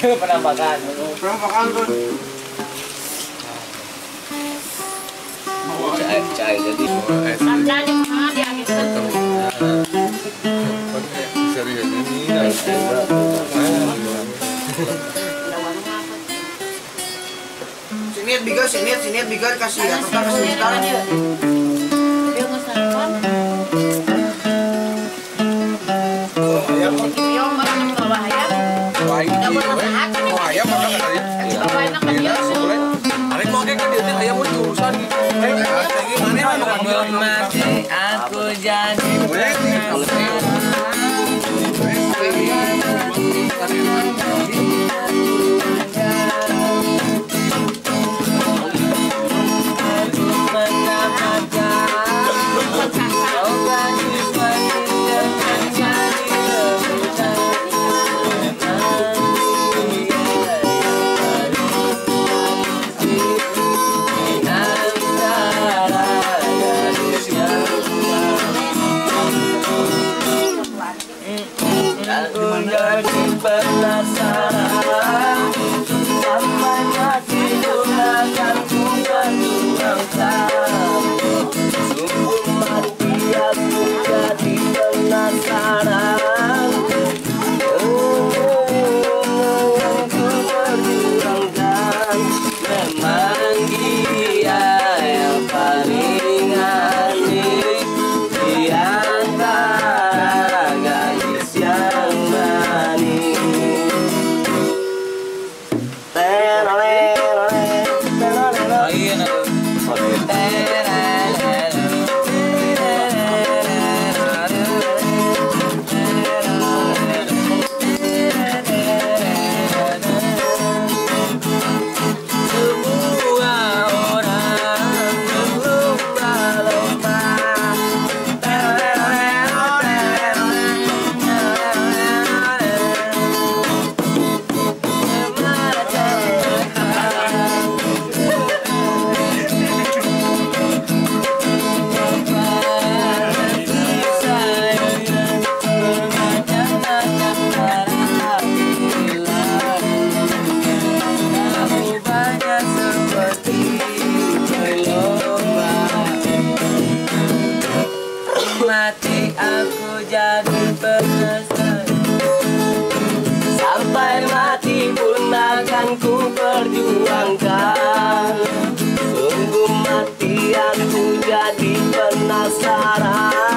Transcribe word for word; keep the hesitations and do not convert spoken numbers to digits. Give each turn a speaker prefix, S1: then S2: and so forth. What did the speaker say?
S1: Penampakan.
S2: Penampakan tuh.
S1: Cair, cair jadi.
S3: Tandanya mah dia gitu.
S4: Serius ini.
S2: Sini bigar, sini sini bigar kasih ya, kita kasih kita.
S3: Dia nggak salah. Yang mana bawa ya?
S4: Ayam makan tadi.
S3: Bawa enak dia.
S4: Ada mau kayak dia ayam mau urusan. Gimana
S1: Belum mati aku jadi jadi penasaran sampai mati gunakan ku berjuangkan. Sungguh mati aku jadi penasaran. Oh, ku berjuangkan. Memang dia yang paling aneh di antara gadis yang mati aku jadi penasaran. Sampai mati pun akan ku perjuangkan. Sungguh mati aku jadi penasaran.